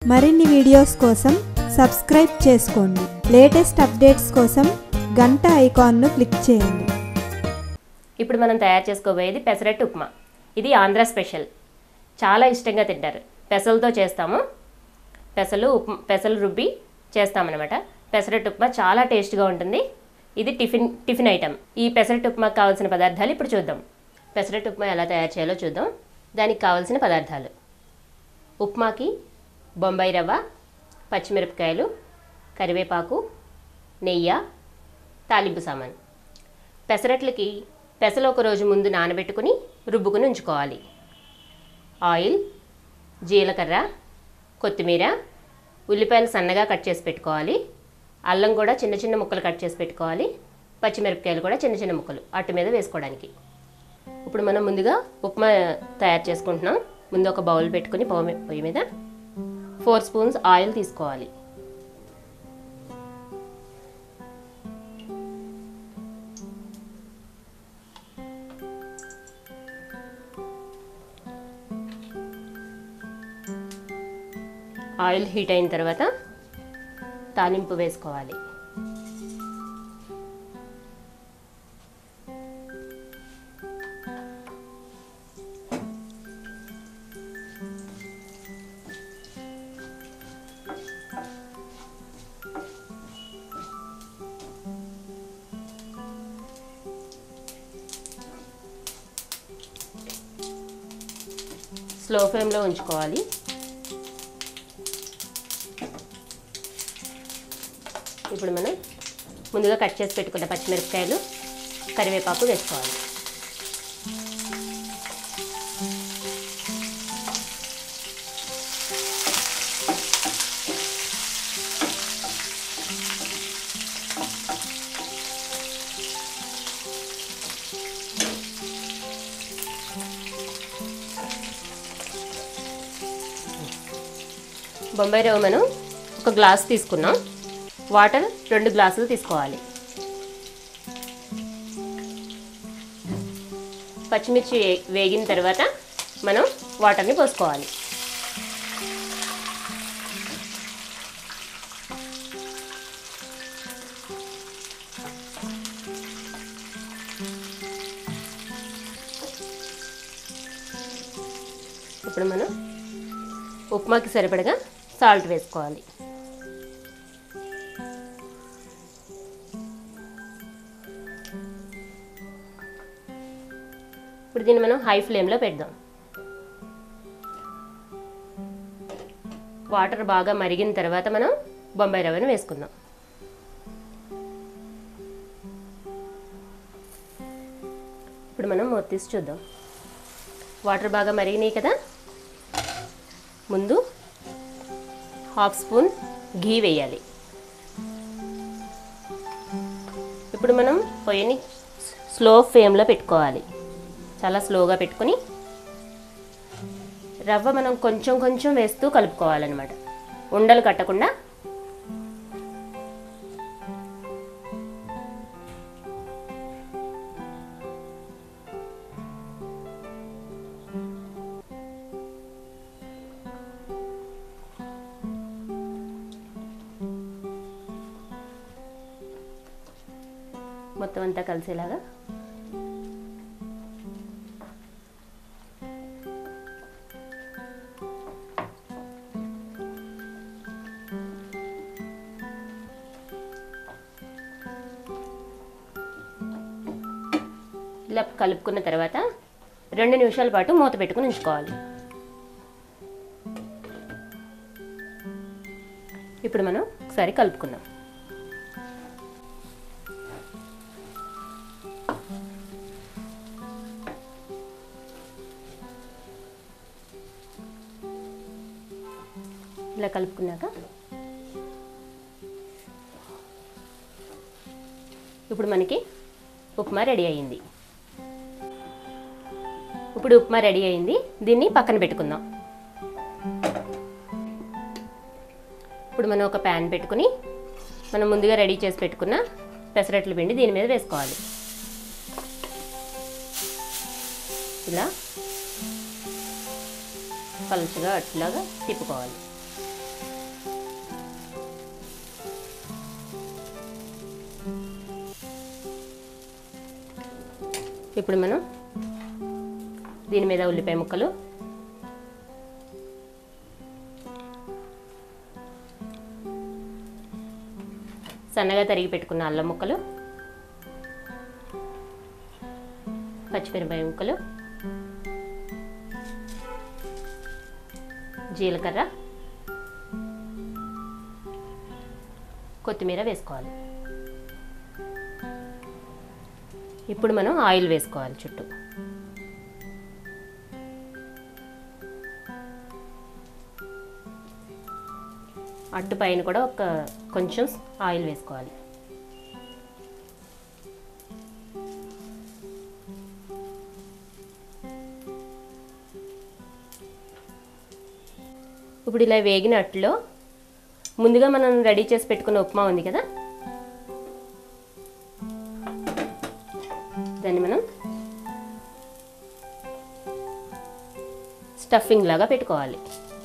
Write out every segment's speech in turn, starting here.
మరిన్ని వీడియోస్ కోసం సబ్స్క్రైబ్ చేసుకోండి. లేటెస్ట్ అప్డేట్స్ కోసం గంట ఐకాన్ను క్లిక్ చేయండి. ఇప్పుడు మనం తయారు చేసుకోబోయేది పెసరట్టు ఉప్మా. ఇది ఆంధ్ర స్పెషల్. చాలా ఇష్టంగా తింటారు. పెసలతో చేస్తాము. పెసలు రుబ్బి చేస్తామన్నమాట. పెసరట్టు ఉప్మా చాలా టేస్ట్గా ఉంటుంది. ఇది టిఫిన్ ఐటమ్. ఈ పెసరట్టు ఉప్మాకు కావాల్సిన పదార్థాలు ఇప్పుడు చూద్దాం. పెసరట్టు ఉప్మా ఎలా తయారు చేయాలో చూద్దాం. దానికి కావాల్సిన పదార్థాలు: ఉప్మాకి బొంబాయి రవ్వ, పచ్చిమిరపకాయలు, కరివేపాకు, నెయ్యి, తాలింపు సామాన్. పెసరట్లకి పెసలు ఒక రోజు ముందు నానబెట్టుకుని రుబ్బుకుని ఉంచుకోవాలి. ఆయిల్, జీలకర్ర, కొత్తిమీర, ఉల్లిపాయలు సన్నగా కట్ చేసి పెట్టుకోవాలి. అల్లం కూడా చిన్న చిన్న ముక్కలు కట్ చేసి పెట్టుకోవాలి. పచ్చిమిరపకాయలు కూడా చిన్న చిన్న ముక్కలు అట్టు మీద వేసుకోవడానికి. ఇప్పుడు మనం ముందుగా ఉప్మా తయారు చేసుకుంటున్నాం. ముందు ఒక బౌల్ పెట్టుకుని పొయ్యి మీద 4 స్పూన్స్ ఆయిల్ తీసుకోవాలి. ఆయిల్ హీట్ అయిన తర్వాత తాలింపు వేసుకోవాలి. స్లో ఫ్లేమ్లో ఉంచుకోవాలి. ఇప్పుడు మనం ముందుగా కట్ చేసి పెట్టుకున్న పచ్చిమిరపకాయలు, కరివేపాకు వేసుకోవాలి. బొంబాయి రవ్వ మనం ఒక గ్లాస్ తీసుకున్నాం. వాటర్ 2 గ్లాసులు తీసుకోవాలి. పచ్చిమిర్చి వేగిన తర్వాత మనం వాటర్ని పోసుకోవాలి. ఇప్పుడు మనం ఉప్మాకి సరిపడగా సాల్ట్ వేసుకోవాలి. ఇప్పుడు దీన్ని మనం హై ఫ్లేమ్లో పెడదాం. వాటర్ బాగా మరిగిన తర్వాత మనం బొంబాయి రవ్వను వేసుకుందాం. ఇప్పుడు మనం మూత తీసి చూద్దాం. వాటర్ బాగా మరిగినాయి కదా. ముందు 1/2 స్పూన్ ఘీ వేయాలి. ఇప్పుడు మనం పొయ్యిని స్లో ఫ్లేమ్లో పెట్టుకోవాలి. చాలా స్లోగా పెట్టుకొని రవ్వ మనం కొంచెం కొంచెం వేస్తూ కలుపుకోవాలన్నమాట, ఉండలు కట్టకుండా. మొత్తం అంతా కలిసేలాగా ఇలా కలుపుకున్న తర్వాత 2 నిమిషాల పాటు మూత పెట్టుకుని ఉంచుకోవాలి. ఇప్పుడు మనం ఒకసారి కలుపుకుందాం. ఇలా కలుపుకున్నాక ఇప్పుడు మనకి ఉప్మా రెడీ అయ్యింది. దీన్ని పక్కన పెట్టుకుందాం. ఇప్పుడు మనం ఒక ప్యాన్ పెట్టుకుని మనం ముందుగా రెడీ చేసి పెట్టుకున్న పెసరట్ల పిండి దీని మీద వేసుకోవాలి. ఇలా పలుచగా అట్లాగా తిప్పుకోవాలి. ఇప్పుడు మనం దీని మీద ఉల్లిపాయ ముక్కలు, సన్నగా తరిగి పెట్టుకున్న అల్లం ముక్కలు, పచ్చిమిరపకాయ ముక్కలు, జీలకర్ర, కొత్తిమీర వేసుకోవాలి. ఇప్పుడు మనం ఆయిల్ వేసుకోవాలి చుట్టూ. అట్టు పైన కూడా కొంచెం ఆయిల్ వేసుకోవాలి. ఇప్పుడు ఇలా వేగిన అట్టులో ముందుగా మనం రెడీ చేసి పెట్టుకున్న ఉప్మా ఉంది కదా, దాన్ని మనం స్టఫింగ్ లాగా పెట్టుకోవాలి.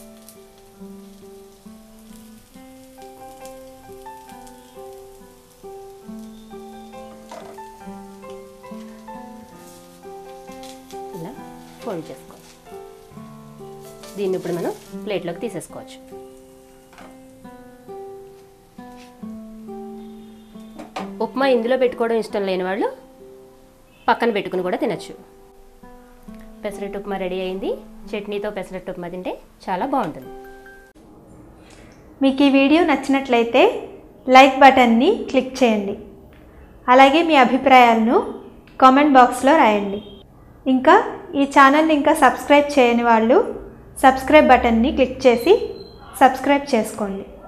ఇలా ఫోల్డ్ చేసుకోవాలి. దీన్ని ఇప్పుడు మనం ప్లేట్లోకి తీసేసుకోవచ్చు. ఉప్మా ఇందులో పెట్టుకోవడం ఇష్టం లేని వాళ్ళు పక్కన పెట్టుకుని కూడా తినచ్చు. పెసరట్టు ఉప్మా రెడీ అయింది. చట్నీతో పెసరట్టు ఉప్మా తింటే చాలా బాగుంటుంది. మీకు ఈ వీడియో నచ్చినట్లయితే లైక్ బటన్ని క్లిక్ చేయండి. అలాగే మీ అభిప్రాయాలను కామెంట్ బాక్స్లో రాయండి. ఇంకా ఈ ఛానల్ని ఇంకా సబ్స్క్రైబ్ చేయని వాళ్ళు సబ్స్క్రైబ్ బటన్ని క్లిక్ చేసి సబ్స్క్రైబ్ చేసుకోండి.